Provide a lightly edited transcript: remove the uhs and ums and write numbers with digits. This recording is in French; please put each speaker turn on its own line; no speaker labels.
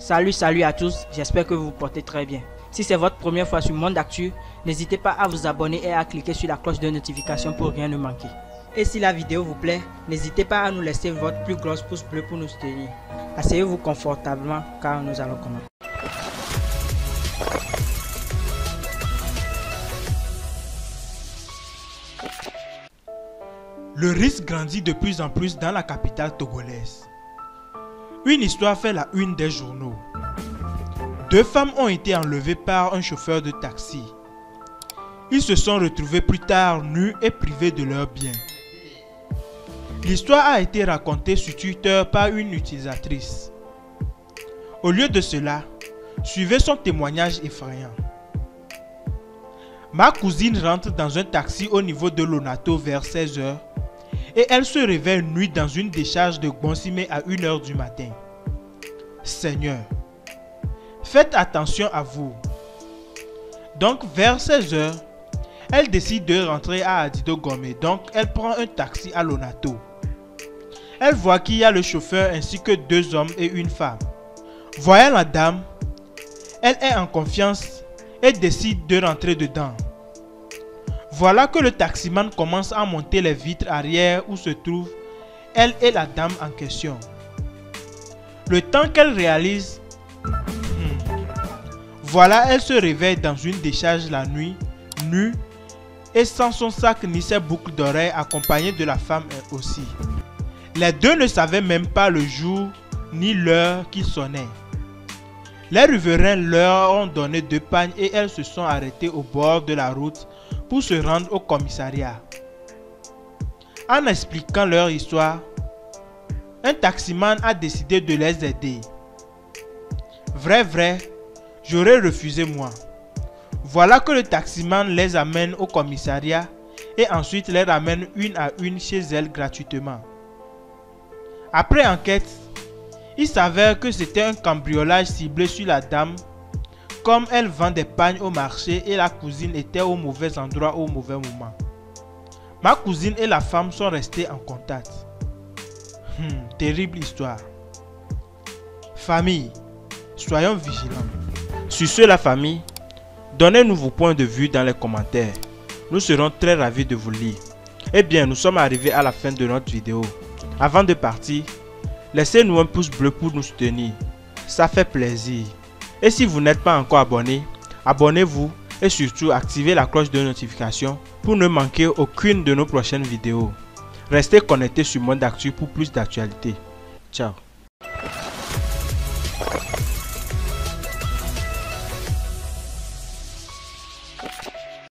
Salut à tous, j'espère que vous vous portez très bien. Si c'est votre première fois sur Monde Actu, n'hésitez pas à vous abonner et à cliquer sur la cloche de notification pour rien ne manquer. Et si la vidéo vous plaît, n'hésitez pas à nous laisser votre plus gros pouce bleu pour nous soutenir. Asseyez-vous confortablement car nous allons commencer.
Le risque grandit de plus en plus dans la capitale togolaise. Une histoire fait la une des journaux. 2 femmes ont été enlevées par un chauffeur de taxi. Ils se sont retrouvés plus tard nus et privés de leurs biens. L'histoire a été racontée sur Twitter par une utilisatrice. Au lieu de cela, suivez son témoignage effrayant. Ma cousine rentre dans un taxi au niveau de Lonato vers 16 h et elle se réveille nue dans une décharge de Gonsimé à 1 h du matin. Seigneur, faites attention à vous. Donc vers 16 h, elle décide de rentrer à Adido Gomé, donc elle prend un taxi à Lonato. Elle voit qu'il y a le chauffeur ainsi que 2 hommes et une femme. Voyant la dame, elle est en confiance et décide de rentrer dedans. Voilà que le taximan commence à monter les vitres arrière où se trouve elle et la dame en question. Le temps qu'elle réalise, voilà, elle se réveille dans une décharge la nuit, nue et sans son sac ni ses boucles d'oreilles, accompagnée de la femme aussi. Les deux ne savaient même pas le jour ni l'heure qui sonnait. Les riverains leur ont donné 2 pagnes et elles se sont arrêtées au bord de la route pour se rendre au commissariat. En expliquant leur histoire, un taximan a décidé de les aider. Vrai, j'aurais refusé moi. Voilà que le taximan les amène au commissariat et ensuite les ramène une à une chez elles gratuitement. Après enquête, il s'avère que c'était un cambriolage ciblé sur la dame. Comme elle vend des pagnes au marché et la cousine était au mauvais endroit au mauvais moment. Ma cousine et la femme sont restées en contact. Terrible histoire. Famille, soyons vigilants. Sur ce la famille, donnez-nous vos points de vue dans les commentaires. Nous serons très ravis de vous lire. Eh bien, nous sommes arrivés à la fin de notre vidéo. Avant de partir, laissez-nous un pouce bleu pour nous soutenir. Ça fait plaisir. Et si vous n'êtes pas encore abonné, abonnez-vous et surtout activez la cloche de notification pour ne manquer aucune de nos prochaines vidéos. Restez connectés sur Monde Actu pour plus d'actualités. Ciao.